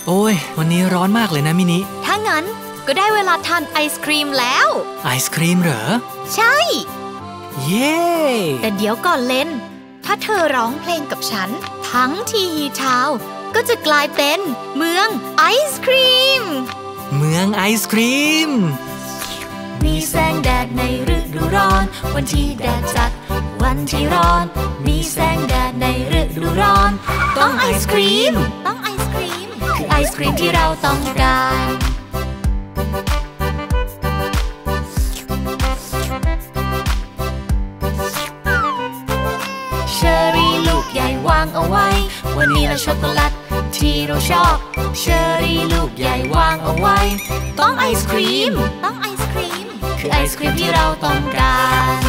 โอ้ยวันนี้ร้อนมากเลยนะมินิถ้างั้นก็ได้เวลาทานไอศครีมแล้วไอศครีมเหรอใช่เย้แต่เดี๋ยวก่อนเล่นถ้าเธอร้องเพลงกับฉันทั้งทีฮีทาวน์ก็จะกลายเป็นเมืองไอศครีมเมืองไอศครีมมีแสงแดดในฤดูร้อนวันที่แดดจัดวันที่ร้อนมีแสงแดดในฤดูร้อนต้องไอศครีมต้องไอศครีมคือไอศครีมที่เราต้องการเชอร์รี่ลูกใหญ่วางเอาไว้วานิลลาช็อกโกแลตที่เราชอบเชอร์รี่ลูกใหญ่วางเอาไว้ต้องไอศครีมต้องไอศครีมคือไอศครีมที่เราต้องการ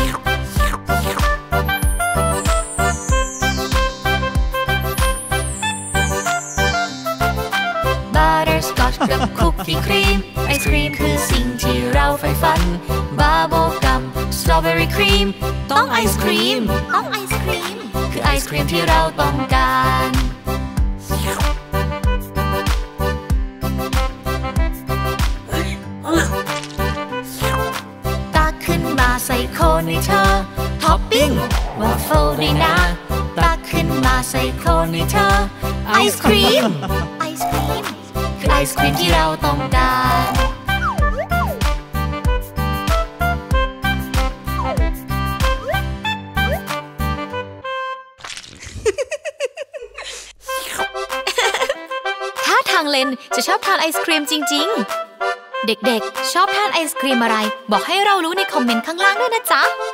บัตเตอร์สกอตช์กับคุกกี้ครีมไอศครีมคือสิ่งที่เราใฝ่ฝันบับเบิ้ลกัมสตรอเบอรี่ครีมต้องไอศครีมต้องไอศครีมคือไอศครีมที่เราต้องการใส่โคนให้เธอท็อปปิ้งวาฟเฟิลด้วยนะตักขึ้นมาใส่โคนให้เธอไอศครีมไอศครีมคือไอศครีมที่เราต้องการถ้าทางเลนจะชอบทานไอศครีมจริงๆเด็กๆชอบทานไอศครีมอะไรบอกให้เรารู้ในคอมเมนต์ข้างล่างด้วยนะจ๊ะ